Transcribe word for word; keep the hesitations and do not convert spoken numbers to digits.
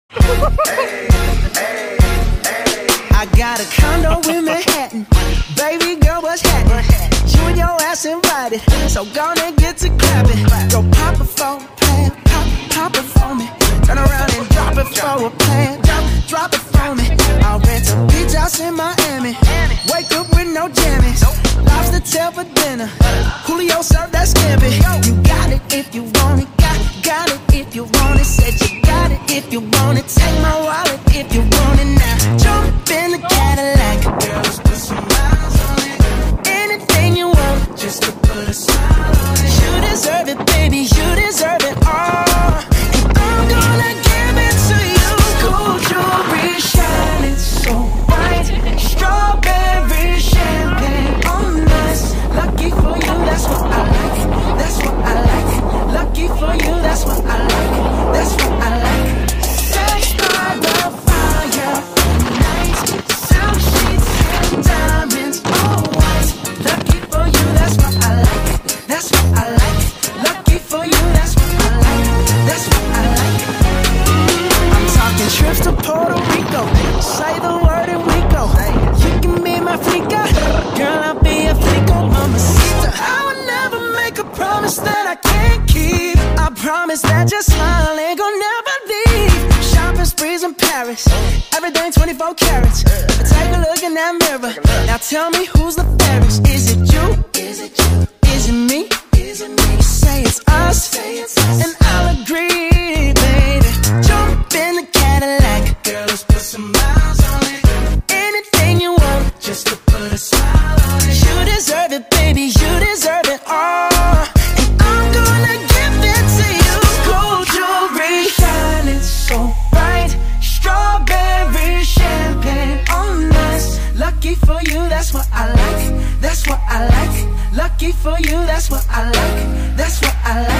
I got a condo in Manhattan. Baby girl, what's happening? You and your ass invited, so gonna get to clapping. Go pop it for a plan, pop, pop it for me. Turn around and drop it for a plan, drop, drop it for me. I'll rent a beach house in Miami. Wake up with no jammies. Lobster tail for dinner. Julio served that scampi. You got it if you want it. Got, got it if you want it. Said you got it if you want it. Take my wallet if you want it now. Jump in the Cadillac. Girl, let's put some miles on it. Anything you want, just to put a smile on it. You deserve it, baby. You deserve it all. And I'm gonna give it to you. Gold jewelry shining so bright. Strawberry champagne on us. Lucky for you, that's what I like. That's what I like. Lucky for you, that's what I like. That's what I like. Sex by the fire night. Silk sheets and diamonds, all white. Lucky for you, that's what I like. That's what I like. Lucky for you, that's what I like. That's what I like. I'm talking trips to Puerto Rico. Say the word and we go. You can be my flica. Girl, I'll be a flico, mamacita. I would never make a promise that I can't keep. I promise that your smile ain't gon' never leave. Shopping sprees in Paris, everything twenty-four carats. Take a look in that mirror. Now tell me who's the fairest. Is it you? Is it you? Is it me? Is it me? Say it's us, and I'll agree, baby. Jump in the Cadillac. Girl, let's put some miles on it. Anything you want, just to put a smile on it. You deserve it, baby. You deserve it all. And I'm gonna give it to you. Gold jewelry shining so bright. Strawberry champagne on us. Lucky for you, that's what I like. That's what I like. Lucky for you, that's what I like. That's what I like.